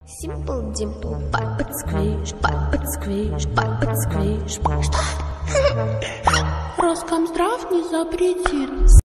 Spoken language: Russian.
Simple Dimple, Puppet Squish, Puppet Squish, Puppet Squish. Что? Роскомздрав не запретит.